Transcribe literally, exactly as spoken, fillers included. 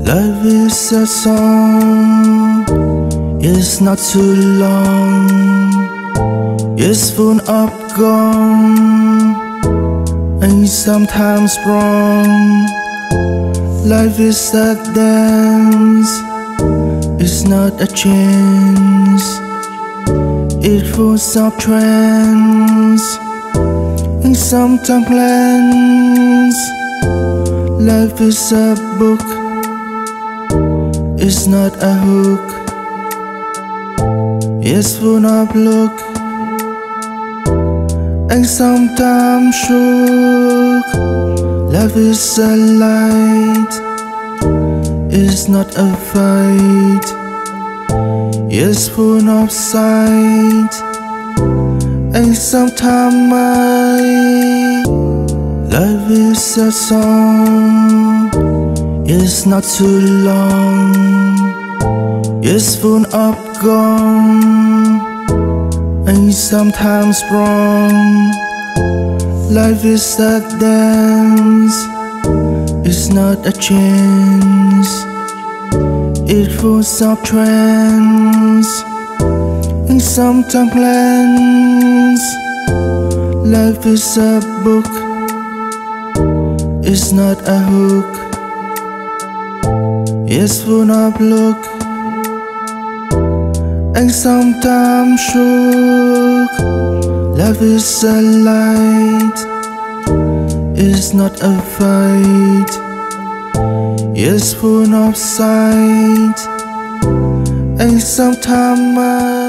Life is a song, it's not too long, it's full of gone, and sometimes wrong. Life is a dance, it's not a chance, it's full of trends, and sometimes plans. Life is a book, it's not a hook, it's full of look, and sometimes shook. Life is a light, it's not a fight, it's full of sight, and sometimes might. Life is a song, it's not too long, it's full of gone, and sometimes wrong. Life is a dance, it's not a chance, it's full of trends, and sometimes plans. Life is a book, it's not a hook, it's full of look, and sometimes shook. Life is a light, it's not a fight, it's full of sight, and sometimes